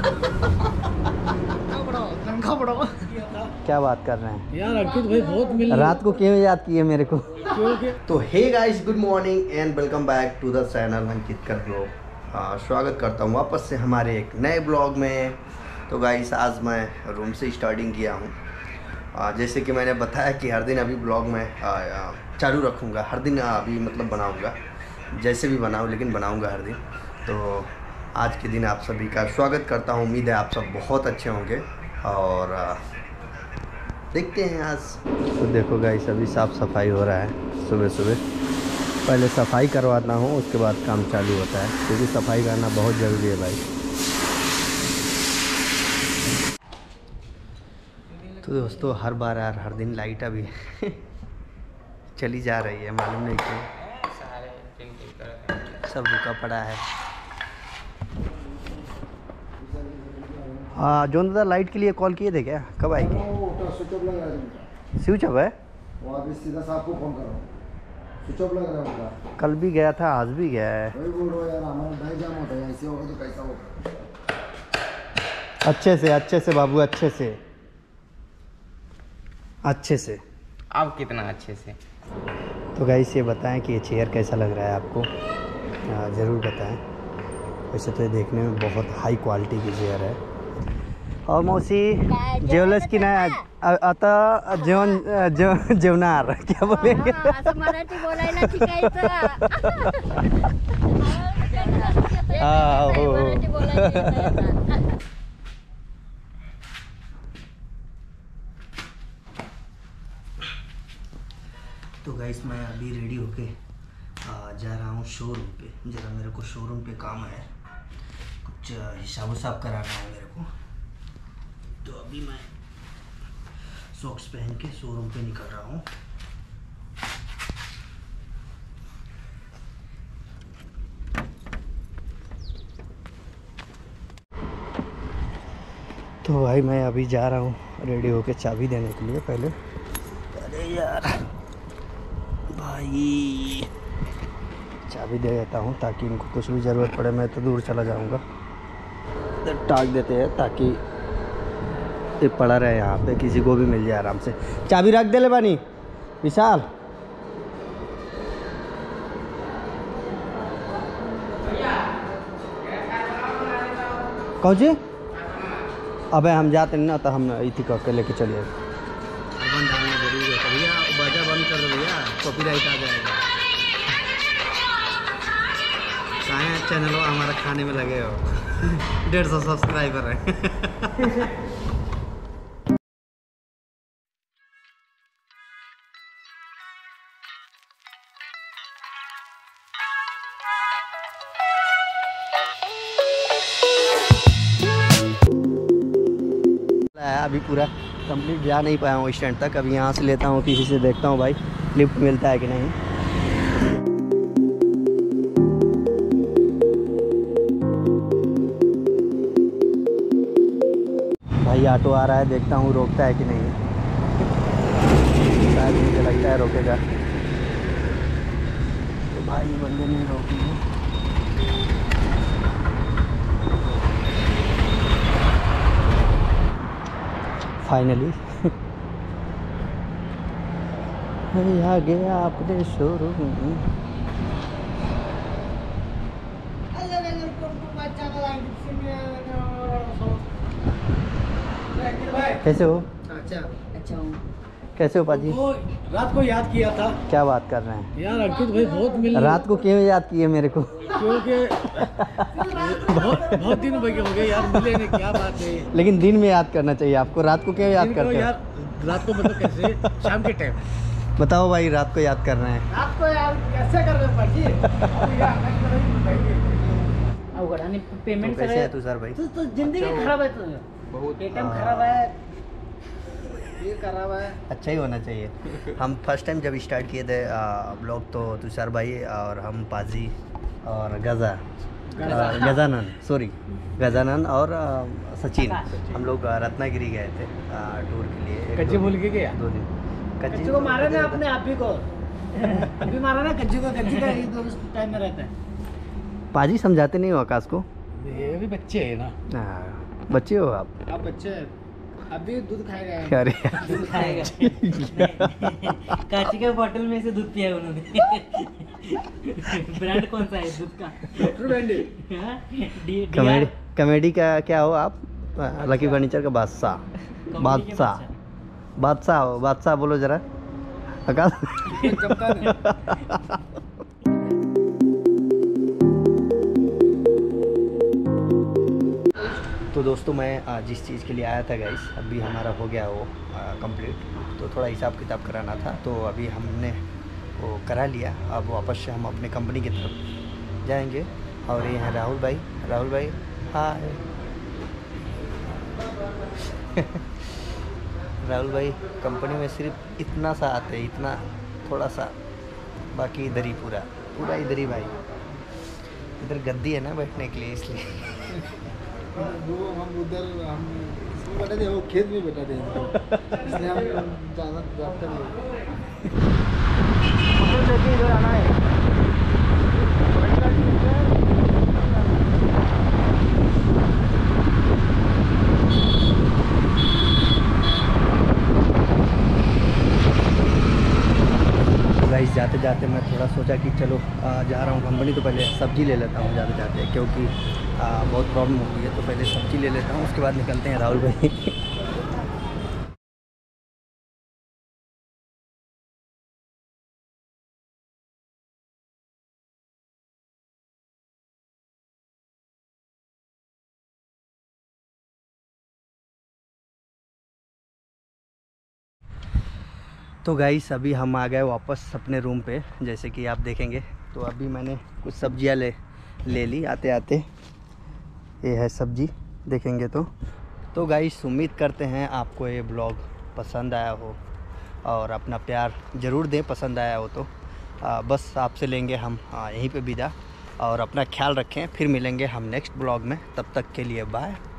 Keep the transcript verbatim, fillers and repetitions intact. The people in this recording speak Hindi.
क्या बात कर रहे हैं यार अंकित भाई? बहुत मिल रात को क्यों याद किए मेरे को? क्योंकि तो hey guys, good morning and welcome back to the channel Ankit कर ब्लॉग। हाँ, स्वागत करता हूँ वापस से हमारे एक नए ब्लॉग में। तो गाइस, आज मैं रूम से स्टार्टिंग किया हूँ। जैसे कि मैंने बताया कि हर दिन अभी ब्लॉग में चालू रखूँगा, हर दिन अभी मतलब बनाऊँगा, जैसे भी बनाऊँ लेकिन बनाऊँगा हर दिन। तो आज के दिन आप सभी का स्वागत करता हूँ। उम्मीद है आप सब बहुत अच्छे होंगे और देखते हैं आज। तो देखो गाइस, अभी साफ़ सफाई हो रहा है सुबह सुबह। पहले सफाई करवाता हूँ, उसके बाद काम चालू होता है, क्योंकि सफाई करना बहुत ज़रूरी है भाई। तो दोस्तों, हर बार यार हर दिन लाइट अभी चली जा रही है, मालूम नहीं क्यों, सब रुका पड़ा है। हाँ जोन दादा, लाइट के लिए कॉल किए थे क्या? कब आएगी? स्विच ऑफ है, सीधा आपको फोन कर रहा हूँ। स्विच ऑफ लग रहा है उनका। कल भी गया था, आज भी गया है। वही बोल रहा हूँ यार, हमारा ढाई जाम होता है, ऐसे होगा तो कैसा होगा? अच्छे से अच्छे से बाबू, अच्छे से अच्छे से। आप कितना अच्छे से? तो गाइस, ये बताएं कि ये चेयर कैसा लग रहा है आपको, ज़रूर बताएं। वैसे तो ये देखने में बहुत हाई क्वालिटी की चेयर है। और मौसी जेवलस की ना आता जेवण जेव जेवणार क्या बोलेंगे? मराठी बोलायला शिकायचं। हाँ हो। मराठी बोलायला। तो गाइस, मैं अभी रेडी होके जा रहा हूँ शोरूम पे। ज़रा मेरे को शोरूम पे काम है, कुछ हिसाब उसाब कराना है मेरे को। तो अभी मैं सॉक्स पहन के शोरूम पे निकल रहा हूँ। तो भाई मैं अभी जा रहा हूँ रेडी होके चाबी देने के लिए। पहले अरे यार भाई, चाबी दे देता हूँ ताकि इनको कुछ भी ज़रूरत पड़े। मैं तो दूर चला जाऊँगा, इधर टाक देते हैं ताकि ये पड़ा रहे यहाँ पे, किसी को भी मिल जाए आराम से। चाबी रख दे ले बानी विशाल। कौन जी? अबे हम जाते नहीं ना, तो हम इसी करके लेके चलिए। बंद डालना जरूरी है भैया, बाजा बंद कर दो भैया, कॉपीराइट आ जाएगा। कहाँ चैनल हो हमारा खाने में लगे हो, डेढ़ सौ सब्सक्राइबर है। अभी पूरा कंप्लीट जा नहीं पाया हूँ स्टैंड तक। अभी यहाँ से लेता हूँ, किसी से देखता हूँ भाई लिफ्ट मिलता है कि नहीं। भाई ऑटो आ रहा है, देखता हूँ रोकता है कि नहीं। शायद मुझे लगता है रोकेगा। तो भाई बंदे नहीं रोकेंगे। फाइनली आ गया अपने शोरूम। कैसे हो? अच्छा अच्छा हूँ। कैसे हो पाजी? तो रात को याद किया था। क्या बात कर रहे हैं यार अंकित भाई? बहुत मिल रात को क्यों याद किए मेरे को? क्योंकि बहुत बहुत दिन हो गए यार मिले नहीं, क्या बात है। लेकिन दिन में याद करना चाहिए आपको, रात को क्यों याद करते हो? यार रात को मतलब कैसे? शाम के टाइम बताओ भाई, रात को याद कर रहे हैं? रात को यार कैसे कर रहे पाजी? अवघड आणि पेमेंट कैसे है तू सर भाई? तो, तो जिंदगी खराब है, तुझे बहुत एटीएम खराब है, ये खराब है। अच्छा ही होना चाहिए। हम फर्स्ट टाइम जब स्टार्ट किए थे ब्लॉग, तो तुषार भाई और हम पाजी और गजा गजानन सॉरी गजानन और सचिन, हम लोग रत्नागिरी गए थे टूर के लिए। कच्ची भूल के गया दो दिन। कच्ची को मारा ना अपने आप ही को। अभी मारा ना कच्ची को, कच्ची का ये दो टाइम में रहता है। पाजी समझाते नहीं हो आकाश को? ये भी बच्चे है ना। हाँ, बच्चे हो आप? आप बच्चे हैं, अभी दूध खाएगा। अरे दूध खाएगा। कांची का बोतल में से दूध पिया उन्होंने। ब्रांड कौन सा है दूध का? डॉक्टर बैंडी। हाँ? D- comedy D R? Comedy का क्या हो आप? लकी फर्नीचर का बादशाह। कॉमेडी के बादशाह बादशाह हो, बादशाह बोलो जरा आकाश। जमता नहीं। तो दोस्तों मैं आ, जिस चीज़ के लिए आया था गाइस, अभी हमारा हो गया वो कंप्लीट। तो थोड़ा हिसाब किताब कराना था, तो अभी हमने वो करा लिया। अब वापस से हम अपने कंपनी की तरफ जाएंगे। और ये हैं राहुल भाई। राहुल भाई हाय। राहुल भाई कंपनी में सिर्फ इतना सा आते हैं, इतना थोड़ा सा, बाकी इधर ही पूरा पूरा इधर ही भाई। इधर गद्दी है ना बैठने के लिए, इसलिए। वो हम उधर हम इसमें बैठा थे, वो खेत में बैठा थे, इसलिए हम ज़्यादा जाते नहीं। इधर आना है। गाइस जाते जाते मैं थोड़ा सोचा कि चलो आ, जा रहा हूँ कंपनी, तो पहले सब्ज़ी ले लेता हूँ जाते जाते, क्योंकि आ, बहुत प्रॉब्लम हो गई है। तो पहले सब्ज़ी ले लेता हूँ, उसके बाद निकलते हैं राहुल भाई। तो गाइस अभी हम आ गए वापस अपने रूम पे, जैसे कि आप देखेंगे। तो अभी मैंने कुछ सब्जियां ले ले ली आते आते। ये है सब्जी, देखेंगे तो तो गाइस उम्मीद करते हैं आपको ये ब्लॉग पसंद आया हो, और अपना प्यार ज़रूर दें पसंद आया हो तो। आ, बस आपसे लेंगे हम आ, यहीं पे विदा, और अपना ख्याल रखें। फिर मिलेंगे हम नेक्स्ट ब्लॉग में, तब तक के लिए बाय।